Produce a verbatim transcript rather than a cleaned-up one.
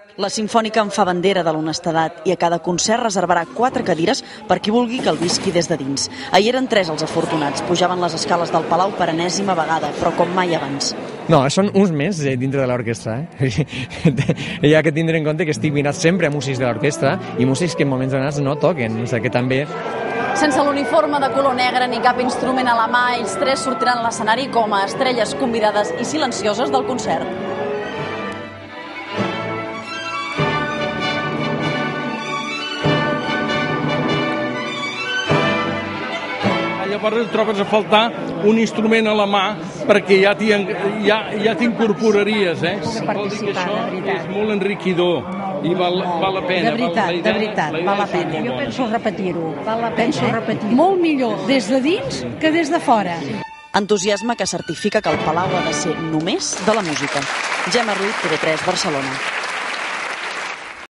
La Simfònica en fa bandera de l'honestedat i a cada concert reservarà quatre cadires per qui vulgui que el visqui des de dins. Ahir eren tres els afortunats, pujaven les escales del Palau per enèsima vegada, però com mai abans. No, són uns més dintre de l'orquestra. Eh? Hi ha que tindre en compte que estic mirat sempre a músics de l'orquestra i músics que en moments donats no toquen, o sigui que també... Sense l'uniforme de color negre ni cap instrument a la mà, ells tres sortiran a l'escenari com a estrelles convidades i silencioses del concert. Llavors trobes a faltar un instrument a la mà perquè ja ja, ja t'incorporaries, eh? Vol dir que això és molt enriquidor i val, val la pena. De veritat, val, de veritat, val la pena. Jo penso repetir-ho, penso repetir. Molt millor des de dins que des de fora. Entusiasme que certifica que el Palau ha de ser només de la música. Gemma Ruiz, T V tres, Barcelona.